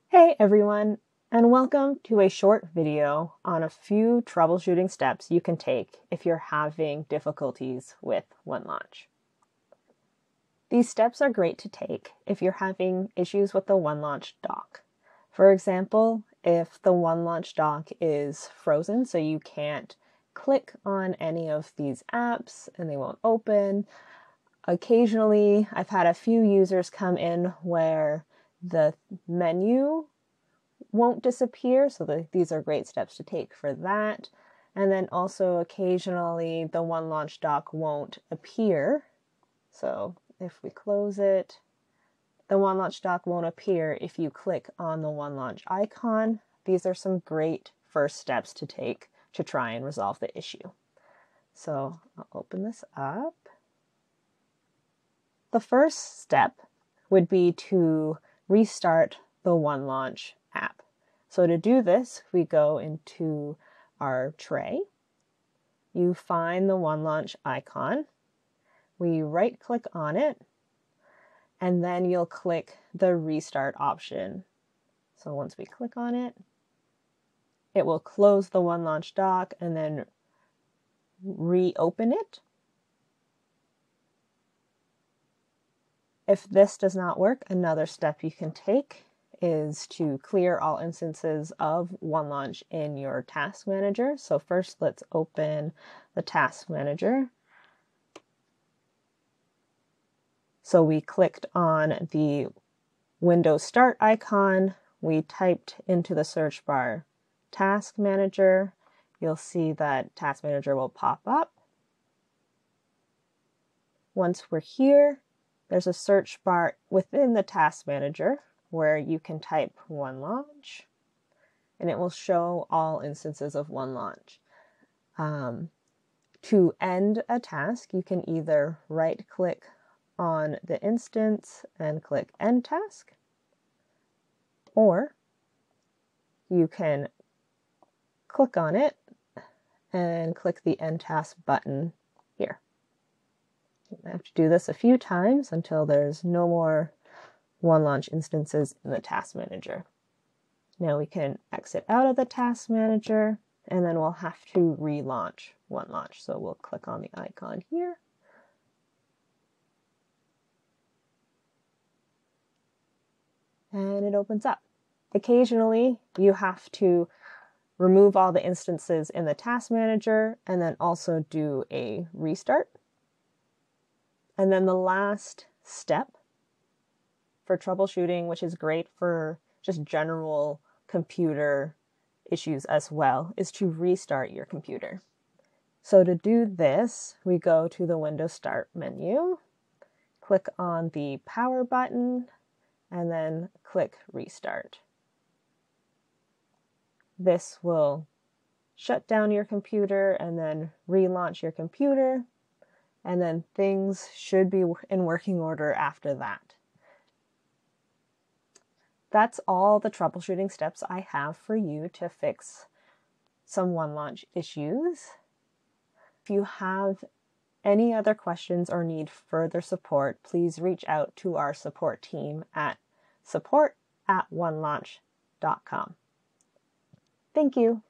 Hey everyone, and welcome to a short video on a few troubleshooting steps you can take if you're having difficulties with OneLaunch. These steps are great to take if you're having issues with the OneLaunch dock. For example, if the OneLaunch dock is frozen, so you can't click on any of these apps and they won't open. Occasionally, I've had a few users come in where the menu won't disappear, so these are great steps to take for that. And then also occasionally the OneLaunch dock won't appear. So if we close it, the OneLaunch dock won't appear if you click on the OneLaunch icon. These are some great first steps to take to try and resolve the issue. So I'll open this up. The first step would be to restart the OneLaunch app. So to do this, we go into our tray. You find the OneLaunch icon. We right-click on it, and then you'll click the restart option. So once we click on it, it will close the OneLaunch dock and then reopen it. If this does not work, another step you can take is to clear all instances of OneLaunch in your task manager. So first let's open the task manager. So we clicked on the Windows Start icon. We typed into the search bar Task Manager. You'll see that Task Manager will pop up. Once we're here, there's a search bar within the Task Manager where you can type OneLaunch, and it will show all instances of OneLaunch. To end a task, you can either right-click on the instance and click End Task, or you can click on it and click the End Task button here. I have to do this a few times until there's no more OneLaunch instances in the task manager. Now we can exit out of the task manager, and then we'll have to relaunch OneLaunch. So we'll click on the icon here. And it opens up. Occasionally, you have to remove all the instances in the task manager and then also do a restart. And then the last step for troubleshooting, which is great for just general computer issues as well, is to restart your computer. So to do this, we go to the Windows Start menu, click on the power button, and then click Restart. This will shut down your computer and then relaunch your computer, and then things should be in working order after that. That's all the troubleshooting steps I have for you to fix some OneLaunch issues. If you have any other questions or need further support, please reach out to our support team at support@onelaunch.com. Thank you.